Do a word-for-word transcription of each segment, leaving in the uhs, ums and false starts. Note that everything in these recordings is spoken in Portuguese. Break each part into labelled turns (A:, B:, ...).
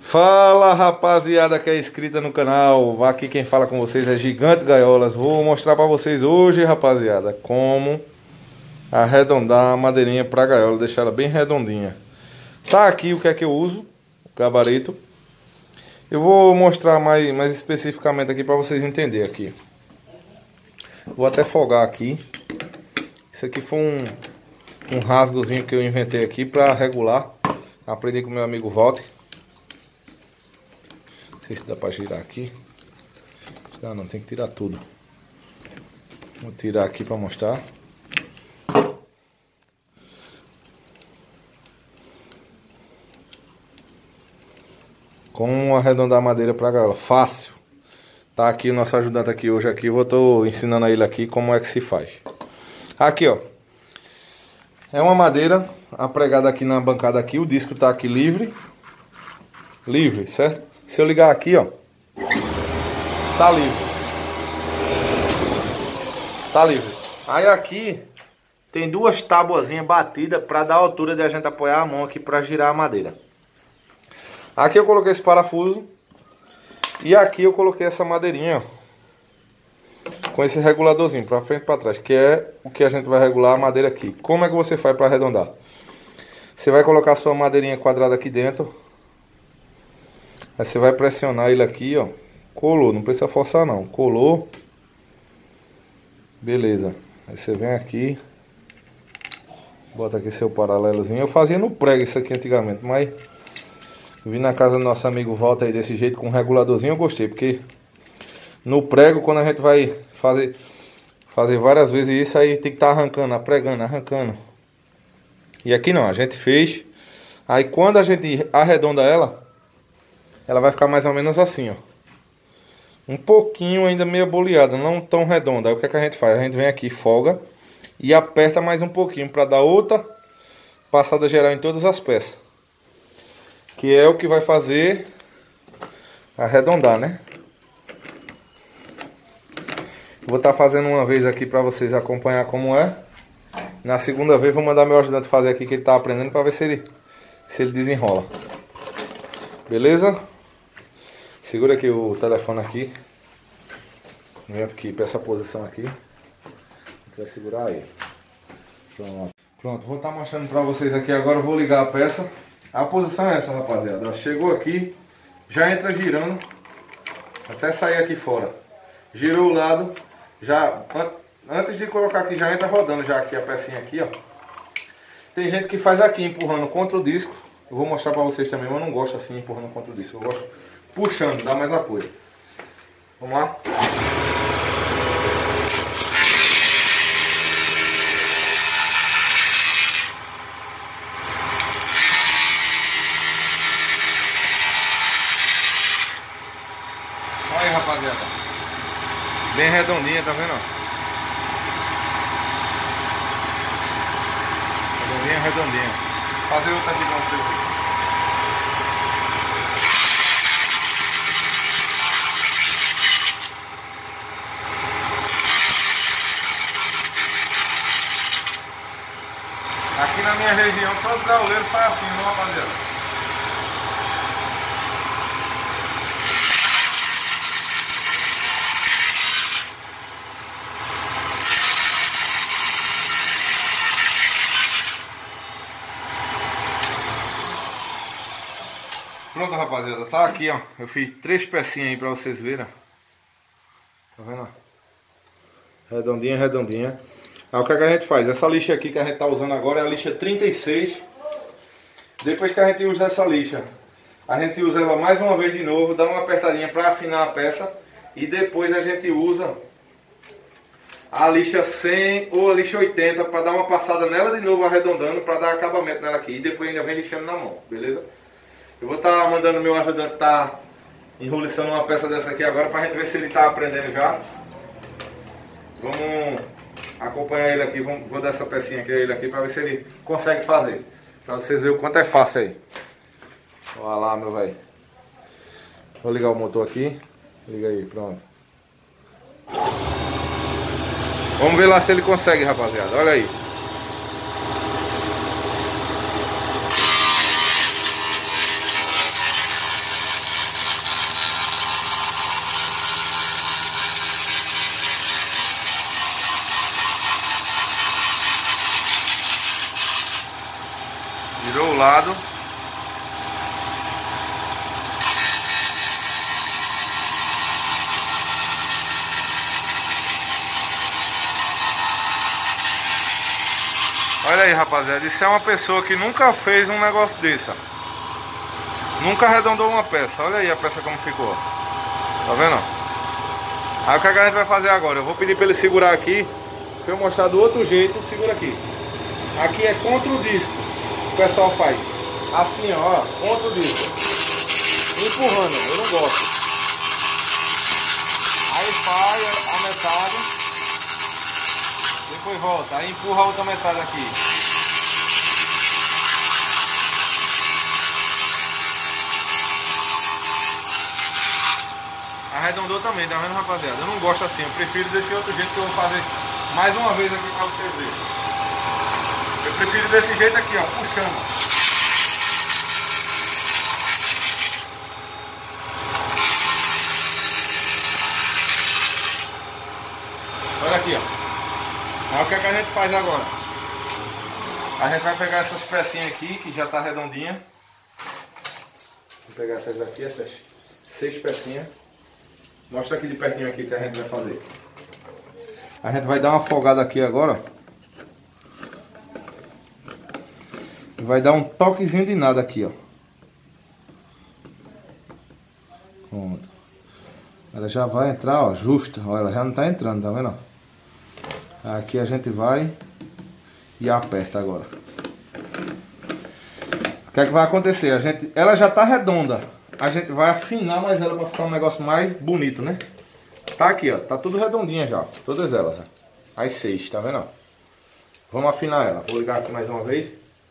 A: Fala, rapaziada que é inscrita no canal. Aqui quem fala com vocês é Gigante Gaiolas. Vou mostrar pra vocês hoje, rapaziada, como arredondar a madeirinha pra gaiola, deixar ela bem redondinha. Tá aqui o que é que eu uso, o gabarito. Eu vou mostrar mais, mais especificamente aqui pra vocês entenderem aqui. Vou até folgar aqui. Isso aqui foi um, um rasgozinho que eu inventei aqui pra regular. Aprendi com meu amigo Walter. Não sei se dá pra girar aqui. Ah, não, tem que tirar tudo. Vou tirar aqui pra mostrar. Como arredondar a madeira pra gaiola. Fácil. Tá aqui o nosso ajudante aqui hoje aqui. Eu tô ensinando a ele aqui como é que se faz. Aqui, ó. É uma madeira apregada aqui na bancada aqui. O disco tá aqui livre. Livre, certo? Se eu ligar aqui, ó. Tá livre. Tá livre. Aí aqui tem duas tabuazinhas batidas para dar a altura de a gente apoiar a mão aqui para girar a madeira. Aqui eu coloquei esse parafuso. E aqui eu coloquei essa madeirinha, ó, com esse reguladorzinho para frente e para trás, que é o que a gente vai regular a madeira aqui. Como é que você faz para arredondar? Você vai colocar a sua madeirinha quadrada aqui dentro. Aí você vai pressionar ele aqui, ó. Colou, não precisa forçar não. Colou. Beleza. Aí você vem aqui. Bota aqui seu paralelozinho. Eu fazia no prego isso aqui antigamente, mas vim na casa do nosso amigo Volta aí desse jeito com um reguladorzinho, eu gostei, porque no prego, quando a gente vai fazer fazer várias vezes isso, aí tem que estar tá arrancando, apregando, arrancando. E aqui não, a gente fez. Aí quando a gente arredonda ela, ela vai ficar mais ou menos assim, ó. Um pouquinho ainda meio boleada, não tão redonda. Aí o que é que a gente faz? A gente vem aqui, folga e aperta mais um pouquinho para dar outra passada geral em todas as peças. Que é o que vai fazer arredondar, né? Vou estar tá fazendo uma vez aqui para vocês acompanhar como é. Na segunda vez vou mandar meu ajudante fazer aqui, que ele tá aprendendo, para ver se ele, se ele desenrola. Beleza? Segura aqui o telefone aqui. Vem aqui para essa posição aqui. Vai segurar aí. Pronto. Pronto, vou estar tá mostrando para vocês aqui agora. Eu vou ligar a peça. A posição é essa, rapaziada. Chegou aqui, já entra girando até sair aqui fora. Girou o lado, já antes de colocar aqui, já entra rodando já aqui a pecinha aqui, ó. Tem gente que faz aqui empurrando contra o disco. Eu vou mostrar pra vocês também, mas eu não gosto assim empurrando contra o disco. Eu gosto puxando, dá mais apoio. Vamos lá? Olha aí, rapaziada. Bem redondinha, tá vendo? Redondinha, redondinha. Vou fazer outra aqui com vocês. Aqui na minha região, todo gaioleiro faz assim, não, rapaziada? Pronto, rapaziada, tá aqui, ó. Eu fiz três pecinhas aí pra vocês verem. Tá vendo? Redondinha, redondinha. Aí o que, é que a gente faz? Essa lixa aqui que a gente tá usando agora é a lixa trinta e seis. Depois que a gente usa essa lixa, a gente usa ela mais uma vez de novo, dá uma apertadinha pra afinar a peça. E depois a gente usa a lixa cem ou a lixa oitenta pra dar uma passada nela de novo, arredondando, pra dar acabamento nela aqui. E depois ainda vem lixando na mão, beleza? Eu vou estar tá mandando meu ajudante estar tá enroliçando uma peça dessa aqui agora pra gente ver se ele tá aprendendo já. Vamos acompanhar ele aqui, vamos, vou dar essa pecinha aqui a ele aqui pra ver se ele consegue fazer. Pra vocês verem o quanto é fácil aí. Olha lá, meu velho. Vou ligar o motor aqui. Liga aí, pronto. Vamos ver lá se ele consegue, rapaziada. Olha aí. Olha aí, rapaziada, isso é uma pessoa que nunca fez um negócio desse, ó. Nunca arredondou uma peça. Olha aí a peça como ficou. Tá vendo? Aí o que a gente vai fazer agora? Eu vou pedir para ele segurar aqui, para eu mostrar do outro jeito. Segura aqui. Aqui é contra o disco. O pessoal faz assim, ó, contra o disco, empurrando, eu não gosto. Aí faz a metade, depois volta, aí empurra a outra metade aqui. Arredondou também, tá vendo, rapaziada? Eu não gosto assim, eu prefiro desse outro jeito que eu vou fazer mais uma vez aqui pra vocês verem. Eu prefiro desse jeito aqui, ó, puxando. Olha aqui, ó. Aí o que, é que a gente faz agora? A gente vai pegar essas pecinhas aqui, que já tá redondinha. Vou pegar essas daqui, essas seis pecinhas. Mostra aqui de pertinho aqui que a gente vai fazer. A gente vai dar uma folgada aqui agora. E vai dar um toquezinho de nada aqui, ó. Pronto. Ela já vai entrar, ó, justa. Ó, ela já não tá entrando, tá vendo? Aqui a gente vai e aperta agora. O que é que vai acontecer? A gente, ela já tá redonda. A gente vai afinar mais ela para ficar um negócio mais bonito, né? Tá aqui, ó. Tá tudo redondinha já. Todas elas, ó. As seis, tá vendo? Vamos afinar ela. Vou ligar aqui mais uma vez.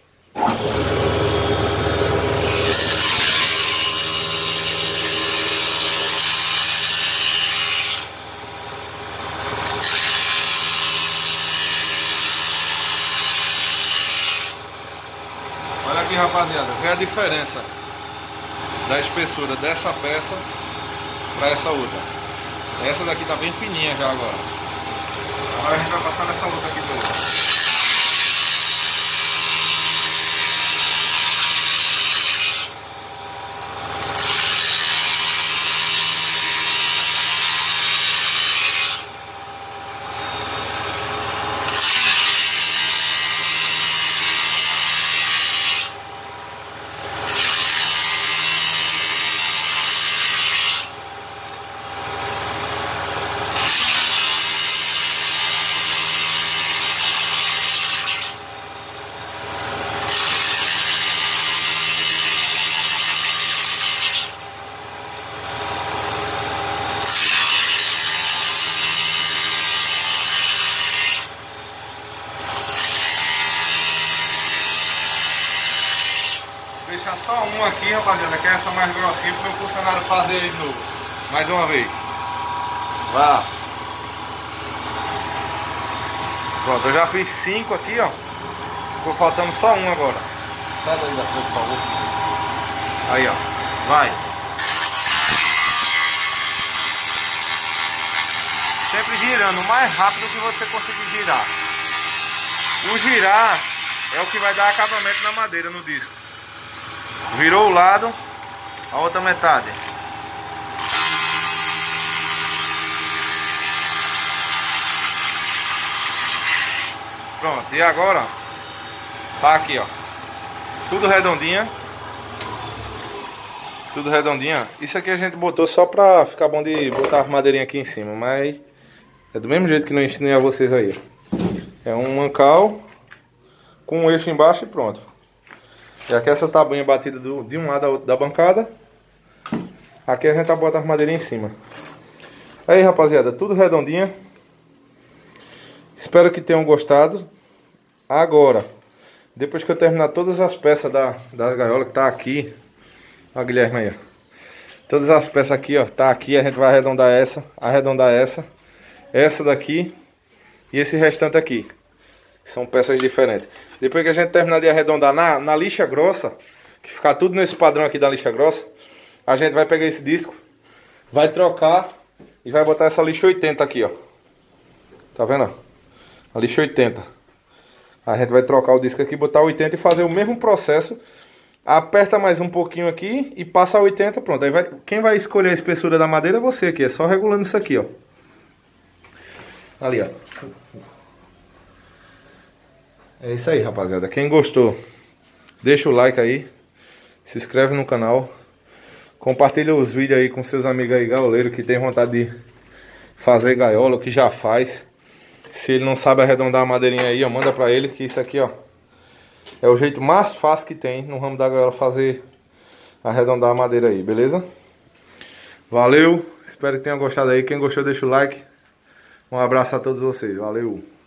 A: Olha aqui, rapaziada. Vê a diferença da espessura dessa peça para essa outra. Essa daqui tá bem fininha já agora. Agora a gente vai passar nessa outra aqui toda. Deixar só um aqui, rapaziada, que é essa mais grossinha, para o meu funcionário fazer aí de novo. Mais uma vez. Vá. Pronto, eu já fiz cinco aqui, ó. Ficou faltando só um agora. Sai daí da frente, por favor. Aí, ó. Vai. Sempre girando o mais rápido que você conseguir girar. O girar é o que vai dar acabamento na madeira, no disco. Virou o lado, a outra metade. Pronto, e agora tá aqui, ó. Tudo redondinha. Tudo redondinha. Isso aqui a gente botou só pra ficar bom de botar a madeirinha aqui em cima, mas é do mesmo jeito que eu ensinei a vocês aí. É um mancal com um eixo embaixo e pronto. E aqui essa tabuinha batida do, de um lado da bancada. Aqui a gente tá botando a madeira em cima. Aí, rapaziada, tudo redondinha. Espero que tenham gostado. Agora, depois que eu terminar todas as peças da, das gaiolas que tá aqui. Ó, Guilherme aí, ó. Todas as peças aqui, ó, tá aqui. A gente vai arredondar essa, arredondar essa, essa daqui e esse restante aqui. São peças diferentes. Depois que a gente terminar de arredondar na, na lixa grossa, que ficar tudo nesse padrão aqui da lixa grossa, a gente vai pegar esse disco, vai trocar e vai botar essa lixa oitenta aqui, ó. Tá vendo? A lixa oitenta. A gente vai trocar o disco aqui, botar oitenta e fazer o mesmo processo. Aperta mais um pouquinho aqui e passa a oitenta, pronto. Aí vai, quem vai escolher a espessura da madeira é você aqui, é só regulando isso aqui, ó. Ali, ó. É isso aí, rapaziada. Quem gostou, deixa o like aí. Se inscreve no canal. Compartilha os vídeos aí com seus amigos aí gaioleiros que tem vontade de fazer gaiola, o que já faz. Se ele não sabe arredondar a madeirinha aí, ó, manda pra ele que isso aqui, ó, é o jeito mais fácil que tem no ramo da gaiola fazer arredondar a madeira aí, beleza? Valeu, espero que tenham gostado aí. Quem gostou deixa o like. Um abraço a todos vocês, valeu!